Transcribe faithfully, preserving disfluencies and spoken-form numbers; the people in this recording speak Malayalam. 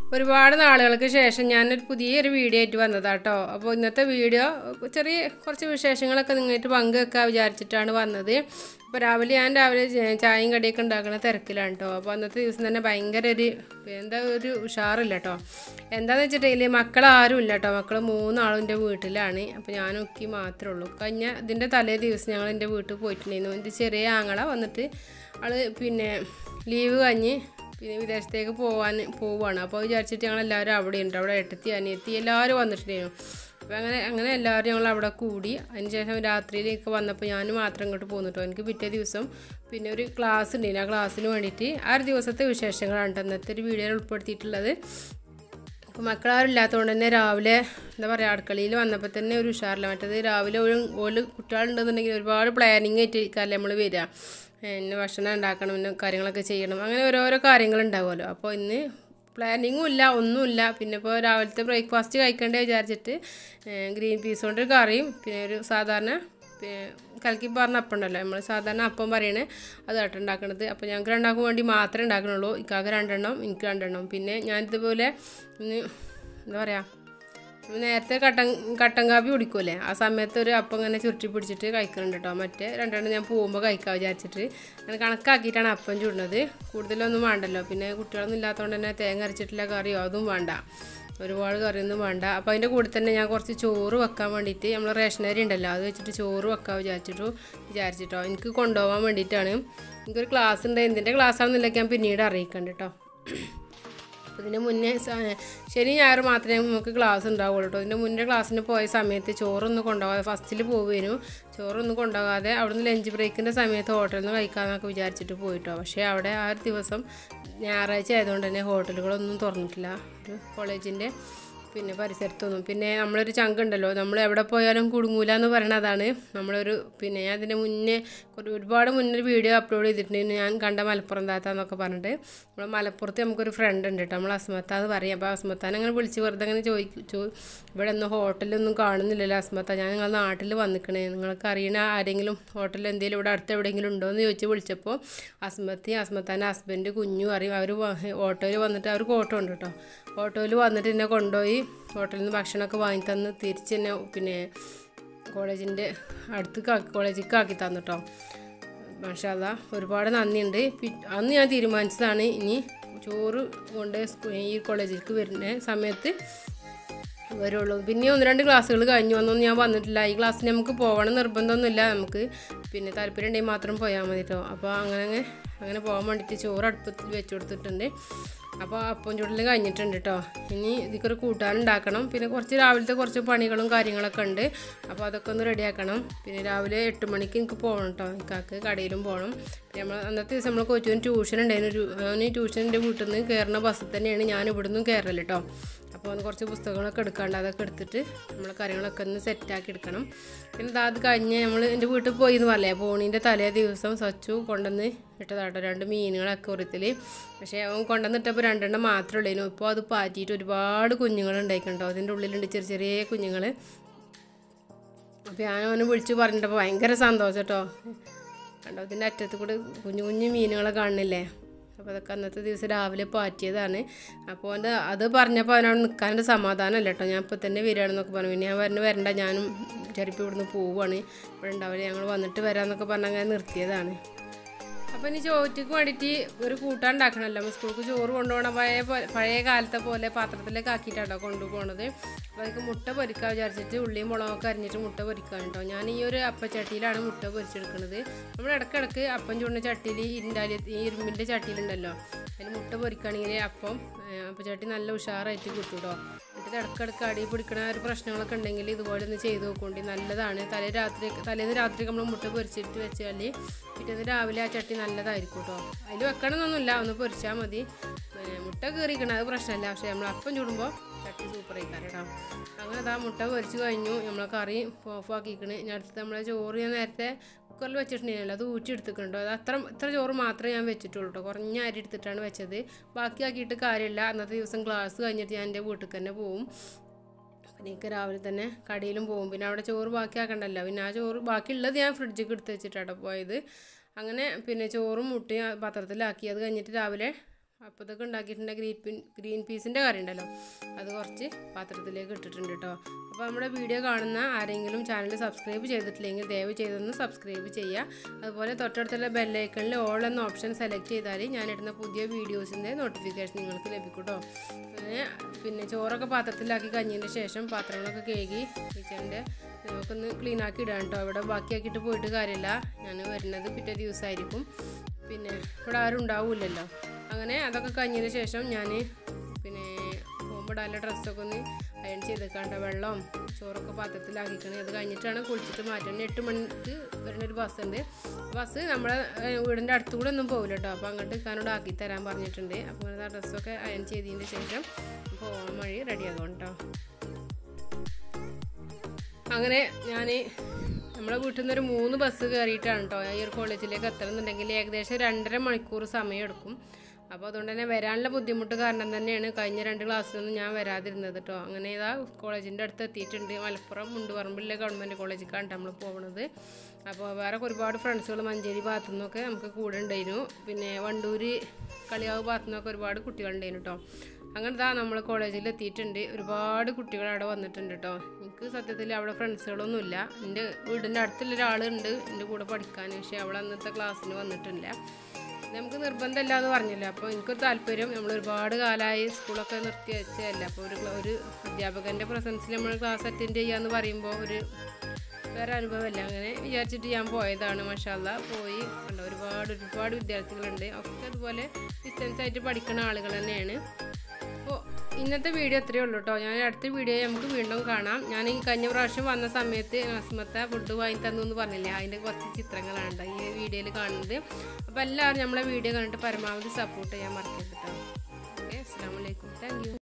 ഒരുപാട് നാളുകൾക്ക് ശേഷം ഞാനൊരു പുതിയൊരു വീഡിയോ ആയിട്ട് വന്നതാട്ടോ. അപ്പോൾ ഇന്നത്തെ വീഡിയോ ചെറിയ കുറച്ച് വിശേഷങ്ങളൊക്കെ നിങ്ങളായിട്ട് പങ്കുവെക്കാൻ വിചാരിച്ചിട്ടാണ് വന്നത്. അപ്പോൾ രാവിലെ ഞാൻ രാവിലെ ചായയും കടിയൊക്കെ ഉണ്ടാക്കുന്ന തിരക്കിലാണ് കേട്ടോ. അപ്പോൾ അന്നത്തെ ദിവസം തന്നെ ഭയങ്കര ഒരു എന്താ ഒരു ഉഷാറില്ല കേട്ടോ. എന്താണെന്ന് വെച്ചിട്ടുണ്ടെങ്കിൽ മക്കളാരും ഇല്ല കേട്ടോ. മക്കൾ മൂന്നാളും എൻ്റെ വീട്ടിലാണ്. അപ്പോൾ ഞാനും ഒക്കെ മാത്രമേ ഉള്ളൂ. കഴിഞ്ഞ ഇതിൻ്റെ തലേ ദിവസം ഞങ്ങൾ എൻ്റെ വീട്ടിൽ പോയിട്ടുണ്ടായിരുന്നു. എൻ്റെ ചെറിയ ആങ്ങള വന്നിട്ട് ആൾ പിന്നെ ലീവ് കഴിഞ്ഞ് പിന്നെ വിദേശത്തേക്ക് പോകാൻ പോവുകയാണ്. അപ്പോൾ വിചാരിച്ചിട്ട് ഞങ്ങളെല്ലാവരും അവിടെ ഉണ്ട്. അവിടെ ഏട്ടത്തി അനിയത്തി എല്ലാവരും വന്നിട്ടുണ്ടായിരുന്നു. അപ്പോൾ അങ്ങനെ അങ്ങനെ എല്ലാവരും ഞങ്ങൾ അവിടെ കൂടി. അതിന് ശേഷം രാത്രിയിലേക്ക് വന്നപ്പോൾ ഞാൻ മാത്രം ഇങ്ങോട്ട് പോന്നിട്ടോ. എനിക്ക് പിറ്റേ ദിവസം പിന്നെ ഒരു ക്ലാസ് ഉണ്ടായിരുന്നു. ആ ക്ലാസ്സിന് വേണ്ടിയിട്ട് ആ ഒരു ദിവസത്തെ വിശേഷങ്ങളാണ് ഇന്നത്തെ ഒരു വീഡിയോയിൽ ഉൾപ്പെടുത്തിയിട്ടുള്ളത്. അപ്പോൾ മക്കളാരും ഇല്ലാത്തതുകൊണ്ട് തന്നെ രാവിലെ എന്താ പറയുക അടുക്കളയിൽ വന്നപ്പോൾ തന്നെ ഒരു ഉഷാറില്ല. മറ്റേത് രാവിലെ ഒരു ഓല് കുട്ടികളുണ്ടെന്നുണ്ടെങ്കിൽ ഒരുപാട് പ്ലാനിങ് ആയിട്ടിരിക്കാമല്ലേ നമ്മൾ വരിക. പിന്നെ ഭക്ഷണം ഉണ്ടാക്കണം, പിന്നെ കാര്യങ്ങളൊക്കെ ചെയ്യണം, അങ്ങനെ ഓരോരോ കാര്യങ്ങളുണ്ടാവുമല്ലോ. അപ്പോൾ ഇന്ന് പ്ലാനിങ്ങും ഇല്ല, ഒന്നുമില്ല. പിന്നെ ഇപ്പോൾ രാവിലത്തെ ബ്രേക്ക്ഫാസ്റ്റ് കഴിക്കേണ്ടത് വിചാരിച്ചിട്ട് ഗ്രീൻ പീസ് കൊണ്ടൊരു കറിയും പിന്നെ ഒരു സാധാരണ കലക്കി പറഞ്ഞ അപ്പം ഉണ്ടല്ലോ, നമ്മൾ സാധാരണ അപ്പം പറയണേ അതായിട്ട് ഉണ്ടാക്കണത്. അപ്പോൾ ഞങ്ങൾക്ക് രണ്ടാൾക്കും വേണ്ടി മാത്രമേ ഉണ്ടാക്കണുള്ളൂ. ഇക്കാക്ക് രണ്ടെണ്ണം, എനിക്ക് രണ്ടെണ്ണം. പിന്നെ ഞാനിതുപോലെ ഇന്ന് എന്താ പറയുക നേരത്തെ കട്ടൻ കട്ടൻ കാപ്പി കുടിക്കുമല്ലേ, ആ സമയത്ത് ഒരു അപ്പം ഇങ്ങനെ ചുരുട്ടി പിടിച്ചിട്ട് കഴിക്കുന്നുണ്ട് കേട്ടോ. മറ്റേ രണ്ടെണ്ണം ഞാൻ പോകുമ്പോൾ കഴിക്കാൻ വിചാരിച്ചിട്ട് അങ്ങനെ കണക്കാക്കിയിട്ടാണ് അപ്പം ചുടുന്നത്. കൂടുതലൊന്നും വേണ്ടല്ലോ. പിന്നെ കുട്ടികളൊന്നും ഇല്ലാത്തതുകൊണ്ട് തന്നെ തേങ്ങ അരച്ചിട്ടില്ല കറിയോ അതും വേണ്ട, ഒരുപാട് കറിയൊന്നും വേണ്ട. അപ്പോൾ അതിൻ്റെ കൂടെ തന്നെ ഞാൻ കുറച്ച് ചോറ് വെക്കാൻ വേണ്ടിയിട്ട് നമ്മൾ റേഷനരി ഉണ്ടല്ലോ അത് വെച്ചിട്ട് ചോറ് വെക്കാൻ വിചാരിച്ചിട്ടു വിചാരിച്ചിട്ടോ എനിക്ക് കൊണ്ടുപോകാൻ വേണ്ടിയിട്ടാണ്. എനിക്കൊരു ക്ലാസ് ഉണ്ട്. എന്തിൻ്റെ ക്ലാസ്സാണെന്നില്ല ഞാൻ പിന്നീട് അറിയിക്കണ്ട കേട്ടോ. ഇതിൻ്റെ മുന്നേ ശനി ഞായർ മാത്രമേ നമുക്ക് ക്ലാസ് ഉണ്ടാവുള്ളൂ കേട്ടോ. ഇതിൻ്റെ മുന്നേ ക്ലാസ്സിന് പോയ സമയത്ത് ചോറൊന്നും കൊണ്ടുപോകാതെ ഫസ്റ്റിൽ പോവുകയും ചോറൊന്നും കൊണ്ടുപോകാതെ അവിടുന്ന് ലഞ്ച് ബ്രേക്കിൻ്റെ സമയത്ത് ഹോട്ടലിൽ നിന്ന് കഴിക്കാമെന്നൊക്കെ വിചാരിച്ചിട്ട് പോയിട്ടോ. പക്ഷേ അവിടെ ആ ഒരു ദിവസം ഞായറാഴ്ച ആയതുകൊണ്ട് തന്നെ ഹോട്ടലുകളൊന്നും തുറന്നിട്ടില്ല ഒരു കോളേജിൻ്റെ പിന്നെ പരിസരത്തൊന്നും. പിന്നെ നമ്മളൊരു ചങ്കുണ്ടല്ലോ, നമ്മൾ എവിടെ പോയാലും കുടുങ്ങൂല എന്ന് പറയണതാണ്. നമ്മളൊരു പിന്നെ ഞാൻ അതിൻ്റെ മുന്നേ ഒരു ഒരുപാട് മുന്നേ ഒരു വീഡിയോ അപ്ലോഡ് ചെയ്തിട്ടുണ്ട്. ഞാൻ കണ്ട മലപ്പുറം താത്താന്നൊക്കെ പറഞ്ഞിട്ട്. നമ്മൾ മലപ്പുറത്ത് നമുക്കൊരു ഫ്രണ്ട് ഉണ്ട് കേട്ടോ, നമ്മൾ അസ്മത്ത എന്ന് പറയും. അപ്പോൾ അസ്മത്താൻ അങ്ങനെ വിളിച്ച് വെറുതെ അങ്ങനെ ചോദിച്ചു, ഇവിടെ ഒന്നും ഹോട്ടലൊന്നും കാണുന്നില്ലല്ലോ അസ്മത്ത, ഞാൻ നിങ്ങളുടെ നാട്ടിൽ വന്നിക്കണേ, നിങ്ങൾക്ക് അറിയണ ആരെങ്കിലും ഹോട്ടലിൽ എന്തെങ്കിലും ഇവിടെ അടുത്ത് എവിടെയെങ്കിലും ഉണ്ടോ എന്ന് ചോദിച്ച് വിളിച്ചപ്പോൾ അസ്മത്തി അസ്മത്താൻ്റെ ഹസ്ബൻഡ് കുഞ്ഞു അറിയും. അവർ ഓട്ടോയിൽ വന്നിട്ട് അവർക്ക് ഓട്ടോ ഉണ്ട് കേട്ടോ. ഓട്ടോയിൽ വന്നിട്ട് എന്നെ കൊണ്ടുപോയി ഹോട്ടലിൽ നിന്ന് ഭക്ഷണമൊക്കെ വാങ്ങി തന്ന് തിരിച്ച് തന്നെ പിന്നെ കോളേജിൻ്റെ അടുത്ത് കോളേജിലേക്ക് ആക്കി തന്നു കേട്ടോ. മാഷാ അല്ലാ, ഒരുപാട് നന്ദിയുണ്ട്. അന്ന് ഞാൻ തീരുമാനിച്ചതാണ് ഇനി ചോറ് കൊണ്ട് ഈ കോളേജിലേക്ക് വരുന്ന സമയത്ത് വരുള്ളൂ. പിന്നെ ഒന്ന് രണ്ട് ക്ലാസ്സുകൾ കഴിഞ്ഞു വന്നൊന്നും ഞാൻ വന്നിട്ടില്ല. ഈ ക്ലാസ്സിന് നമുക്ക് പോകണം നിർബന്ധമൊന്നുമില്ല, നമുക്ക് പിന്നെ താല്പര്യം ഉണ്ടെങ്കിൽ മാത്രം പോയാൽ മതി കേട്ടോ. അപ്പോൾ അങ്ങനെ അങ്ങനെ പോകാൻ വേണ്ടിയിട്ട് ചോറ് അടുപ്പത്തിൽ വെച്ച് കൊടുത്തിട്ടുണ്ട്. അപ്പോൾ അപ്പം ചുടൽ കഴിഞ്ഞിട്ടുണ്ട് കേട്ടോ. ഇനി ഇതിക്കൊരു കൂട്ടാനുണ്ടാക്കണം. പിന്നെ കുറച്ച് രാവിലത്തെ കുറച്ച് പണികളും കാര്യങ്ങളൊക്കെ ഉണ്ട്. അപ്പോൾ അതൊക്കെ ഒന്ന് റെഡിയാക്കണം. പിന്നെ രാവിലെ എട്ട് മണിക്ക് എനിക്ക് പോകണം കേട്ടോ, എനിക്കാക്ക് കടയിലും പോകണം. പിന്നെ നമ്മൾ അന്നത്തെ ദിവസം നമ്മൾ കൊച്ചുവിന് ട്യൂഷൻ ഉണ്ടായിരുന്നു. അവന് ട്യൂഷൻ്റെ വീട്ടിൽ നിന്ന് കയറുന്ന ബസ്സിൽ തന്നെയാണ് ഞാൻ ഇവിടെ നിന്നും കയറല് കേട്ടോ. അപ്പോൾ ഒന്ന് കുറച്ച് പുസ്തകങ്ങളൊക്കെ എടുക്കാണ്ട് അതൊക്കെ എടുത്തിട്ട് നമ്മളെ കാര്യങ്ങളൊക്കെ ഒന്ന് സെറ്റാക്കി എടുക്കണം. പിന്നെ അത് കഴിഞ്ഞ് നമ്മൾ എൻ്റെ വീട്ടിൽ പോയി എന്ന് പറയേ, പോണീൻ്റെ തലേ ദിവസം സച്ചു കൊണ്ടുവന്ന് ഇട്ടതാട്ടോ രണ്ട് മീനുകളൊക്കെ ഒരത്തിൽ. പക്ഷേ അവൻ കൊണ്ടുവന്നിട്ടപ്പോൾ രണ്ടെണ്ണം മാത്രമേ ഉള്ളൂ. ഇപ്പോൾ അത് പാറ്റിയിട്ട് ഒരുപാട് കുഞ്ഞുങ്ങൾ ഉണ്ടായിക്കണ്ടോ, അതിൻ്റെ ഉള്ളിലുണ്ട് ചെറിയ ചെറിയ കുഞ്ഞുങ്ങൾ. അപ്പോൾ ഞാൻ അവനെ വിളിച്ച് പറഞ്ഞിട്ടപ്പോൾ ഭയങ്കര സന്തോഷം കേട്ടോ. കണ്ടോ ഇതിൻ്റെ അറ്റത്ത് കൂടെ കുഞ്ഞു കുഞ്ഞു മീനുകളെ കാണുന്നില്ലേ. അപ്പോൾ അതൊക്കെ അന്നത്തെ ദിവസം രാവിലെ പാറ്റിയതാണ്. അപ്പോൾ അത് അത് പറഞ്ഞപ്പോൾ അവനവിടെ നിൽക്കാനൊരു സമാധാനമല്ല കേട്ടോ. ഞാൻ ഇപ്പോൾ തന്നെ വരികയാണെന്നൊക്കെ പറഞ്ഞു. പിന്നെ ഞാൻ വരണ വരണ്ട, ഞാനും ചെറുപ്പം ഇവിടുന്ന് പോവുകയാണ്, ഇവിടെ ഉണ്ടാവില്ല, ഞങ്ങൾ വന്നിട്ട് വരാമെന്നൊക്കെ പറഞ്ഞ് അങ്ങനെ നിർത്തിയതാണ്. അപ്പോൾ ഇനി ചോറ്റയ്ക്ക് വേണ്ടിയിട്ട് ഒരു കൂട്ടാൻ ഉണ്ടാക്കണമല്ലോ. സ്കൂൾക്ക് ചോറ് കൊണ്ടുപോകണം. പഴയ പഴയ കാലത്തെ പോലെ പാത്രത്തിലേക്ക് ആക്കിയിട്ടാണോ കൊണ്ടുപോകണത്. അപ്പോൾ അതിലേക്ക് മുട്ട പൊരിക്കാൻ വിചാരിച്ചിട്ട് ഉള്ളിയും മുളകൊക്കെ അരിഞ്ഞിട്ട് മുട്ട പൊരിക്കാൻ കേട്ടോ. ഞാൻ ഈ ഒരു അപ്പച്ചട്ടിയിലാണ് മുട്ട പൊരിച്ചെടുക്കുന്നത്. നമ്മൾ ഇടയ്ക്കിടയ്ക്ക് അപ്പം ചൂടുന്ന ചട്ടിയിൽ ഇരുണ്ടാലി ഈ ഇരുമ്പിൻ്റെ ചട്ടിയിലുണ്ടല്ലോ, അതിൽ മുട്ട പൊരിക്കുകയാണെങ്കിൽ അപ്പം അപ്പച്ചട്ടി നല്ല ഉഷാറായിട്ട് കിട്ടും കേട്ടോ. എന്നിട്ട് ഇടയ്ക്കിടയ്ക്ക് അടി പിടിക്കണ ഒരു പ്രശ്നങ്ങളൊക്കെ ഉണ്ടെങ്കിൽ ഇതുപോലെ ഒന്ന് ചെയ്ത് നോക്കുകൊണ്ട് നല്ലതാണ്. തലേ രാത്രി തലേന്ന് രാത്രി നമ്മൾ മുട്ട പൊരിച്ചിട്ട് വെച്ചാൽ പിറ്റേന്ന് രാവിലെ ആ ചട്ടി നല്ലതായിരിക്കും കേട്ടോ. അതിൽ വെക്കണമെന്നൊന്നുമില്ല, ഒന്ന് പൊരിച്ചാൽ മതി. മുട്ട കയറിക്കണം അത് പ്രശ്നമില്ല. പക്ഷേ നമ്മൾ അപ്പം ചൂടുമ്പോൾ ചട്ടി സൂപ്പർ ആയിക്കാറ് കേട്ടോ. അങ്ങനെ അതാ മുട്ട പൊരിച്ച് കഴിഞ്ഞു. നമ്മളെ കറി ഓഫാക്കിക്കണ്. ഞാൻ അടുത്ത് നമ്മളെ ചോറ് ഞാൻ നേരത്തെ കുക്കറിൽ വെച്ചിട്ടുണ്ടെങ്കിലല്ലോ അത് ഊറ്റി എടുത്തിട്ടുണ്ടോ. അത് അത്ര ഇത്ര ചോറ് മാത്രമേ ഞാൻ വെച്ചിട്ടുള്ളൂ കേട്ടോ. കുറഞ്ഞ അരി എടുത്തിട്ടാണ് വെച്ചത്. ബാക്കിയാക്കിയിട്ട് കാര്യമില്ല. അന്നത്തെ ദിവസം ക്ലാസ് കഴിഞ്ഞിട്ട് ഞാൻ എൻ്റെ വീട്ടിൽ തന്നെ പോവും. പിന്നെ എനിക്ക് രാവിലെ തന്നെ കടയിലും പോകും. പിന്നെ അവിടെ ചോറ് ബാക്കിയാക്കണ്ടല്ലോ. പിന്നെ ആ ചോറ് ബാക്കിയുള്ളത് ഞാൻ ഫ്രിഡ്ജിൽ എടുത്ത് വെച്ചിട്ടാണ് പോയത്. അങ്ങനെ പിന്നെ ചോറും മുട്ടയും പാത്രത്തിലാക്കി. അത് കഴിഞ്ഞിട്ട് രാവിലെ അപ്പോൾ ഇതൊക്കെ ഉണ്ടാക്കിയിട്ടുണ്ട്. ഗ്രീൻ പീ ഗ്രീൻ പീസിൻ്റെ കറി ഉണ്ടല്ലോ, അത് കുറച്ച് പാത്രത്തിലേക്ക് ഇട്ടിട്ടുണ്ട് കേട്ടോ. അപ്പോൾ നമ്മുടെ വീഡിയോ കാണുന്ന ആരെങ്കിലും ചാനൽ സബ്സ്ക്രൈബ് ചെയ്തിട്ടില്ലെങ്കിൽ ദയവ് ചെയ്തൊന്ന് സബ്സ്ക്രൈബ് ചെയ്യുക. അതുപോലെ തൊട്ടടുത്തുള്ള ബെല്ലൈക്കണിൽ ഓൾ എന്ന ഓപ്ഷൻ സെലക്ട് ചെയ്താൽ ഞാനിടുന്ന പുതിയ വീഡിയോസിൻ്റെ നോട്ടിഫിക്കേഷൻ നിങ്ങൾക്ക് ലഭിക്കും കേട്ടോ. പിന്നെ പിന്നെ ചോറൊക്കെ പാത്രത്തിലാക്കി കഴിഞ്ഞതിന് ശേഷം പാത്രങ്ങളൊക്കെ കഴുകി കിച്ചണിൻ്റെ നമുക്കൊന്ന് ക്ലീൻ ആക്കി ഇടാൻ കേട്ടോ. ഇവിടെ ബാക്കിയാക്കിയിട്ട് പോയിട്ട് കാര്യമില്ല, ഞാൻ വരുന്നത് പിറ്റേ ദിവസമായിരിക്കും, പിന്നെ ഇവിടെ ആരും ഉണ്ടാവില്ലല്ലോ. അങ്ങനെ അതൊക്കെ കഴിഞ്ഞതിന് ശേഷം ഞാൻ പിന്നെ പോകുമ്പോൾ ഇടാനുള്ള ഡ്രസ്സൊക്കെ ഒന്ന് അയൺ ചെയ്തേക്കാണ്ട. വെള്ളം ചോറൊക്കെ പാത്രത്തിലാക്കിക്കണേ. അത് കഴിഞ്ഞിട്ടാണ് കുളിച്ചിട്ട് മാറ്റണം. എട്ട് മണിക്ക് വരുന്നൊരു ബസ്സുണ്ട്. ബസ് നമ്മളെ വീടിൻ്റെ അടുത്തുകൂടെ ഒന്നും പോകില്ല കേട്ടോ. അപ്പോൾ അങ്ങോട്ട് ഇക്കാനോട് ആക്കി തരാൻ പറഞ്ഞിട്ടുണ്ട്. അപ്പോൾ അങ്ങനെ ആ ഡ്രസ്സൊക്കെ അയൺ ചെയ്തതിന് ശേഷം പോകാൻ വഴി റെഡിയാകും കേട്ടോ. അങ്ങനെ ഞാൻ നമ്മളെ വീട്ടിൽ നിന്നൊരു മൂന്ന് ബസ് കയറിയിട്ടാണ് കേട്ടോ ഈ ഒരു കോളേജിലേക്ക് എത്തണമെന്നുണ്ടെങ്കിൽ ഏകദേശം രണ്ടര മണിക്കൂർ സമയം എടുക്കും. അപ്പോൾ അതുകൊണ്ട് തന്നെ വരാനുള്ള ബുദ്ധിമുട്ട് കാരണം തന്നെയാണ് കഴിഞ്ഞ രണ്ട് ക്ലാസ്സിലൊന്നും ഞാൻ വരാതിരുന്നത് കേട്ടോ. അങ്ങനെ ഇതാ കോളേജിൻ്റെ അടുത്ത് എത്തിയിട്ടുണ്ട്. മലപ്പുറം മുണ്ടുപറമ്പിലെ ഗവൺമെൻറ് കോളേജിലേക്കാണ് നമ്മൾ പോകുന്നത്. അപ്പോൾ വേറെ ഒരുപാട് ഫ്രണ്ട്സുകൾ മഞ്ചേരി ഭാഗത്തു നിന്നൊക്കെ നമുക്ക് കൂടെ ഉണ്ടായിരുന്നു. പിന്നെ വണ്ടൂര് കളിയാവ് ഭാഗത്തു നിന്നൊക്കെ ഒരുപാട് കുട്ടികളുണ്ടായിരുന്നു കേട്ടോ. അങ്ങനെ ഇതാ നമ്മൾ കോളേജിൽ എത്തിയിട്ടുണ്ട്. ഒരുപാട് കുട്ടികൾ അവിടെ വന്നിട്ടുണ്ട് കേട്ടോ. എനിക്ക് സത്യത്തിൽ അവിടെ ഫ്രണ്ട്സുകളൊന്നുമില്ല. എൻ്റെ വീടിൻ്റെ അടുത്തുള്ള ഒരാളുണ്ട് എൻ്റെ കൂടെ പഠിക്കാൻ, പക്ഷേ അവൾ അന്നത്തെ ക്ലാസ്സിന് വന്നിട്ടില്ല. നമുക്ക് നിർബന്ധമില്ല എന്ന് പറഞ്ഞില്ല. അപ്പോൾ എനിക്കൊരു താല്പര്യം, നമ്മൾ ഒരുപാട് കാലമായി സ്കൂളൊക്കെ നിർത്തി വെച്ചതല്ല. അപ്പോൾ ഒരു ഒരു അധ്യാപകൻ്റെ പ്രസൻസിൽ നമ്മൾ ക്ലാസ് അറ്റൻഡ് ചെയ്യുക എന്ന് പറയുമ്പോൾ ഒരു വേറെ അനുഭവമല്ല. അങ്ങനെ വിചാരിച്ചിട്ട് ഞാൻ പോയതാണ്. മാഷാല്ലാ പോയി കണ്ടോ, ഒരുപാട് ഒരുപാട് വിദ്യാർത്ഥികളുണ്ട്. ഒക്കെ അതുപോലെ ഡിസ്റ്റൻസ് ആയിട്ട് പഠിക്കുന്ന ആളുകൾ തന്നെയാണ്. അപ്പോൾ ഇന്നത്തെ വീഡിയോ അത്രയേ ഉള്ളൂ കേട്ടോ. ഞാൻ അടുത്ത വീഡിയോ നമുക്ക് വീണ്ടും കാണാം. ഞാൻ ഈ കഴിഞ്ഞ പ്രാവശ്യം വന്ന സമയത്ത് നസ്മത്ത ഫുഡ് വാങ്ങി തന്നു എന്ന് പറഞ്ഞില്ലേ, അതിൻ്റെ കുറച്ച് ചിത്രങ്ങളാണ് ഈ വീഡിയോയിൽ കാണുന്നത്. അപ്പോൾ എല്ലാവരും നമ്മളെ വീഡിയോ കണ്ടിട്ട് പരമാവധി സപ്പോർട്ട് ചെയ്യാൻ മറക്കരുത് കേട്ടോ. ഓക്കെ, അസ്സലാമു അലൈക്കും, താങ്ക് യു.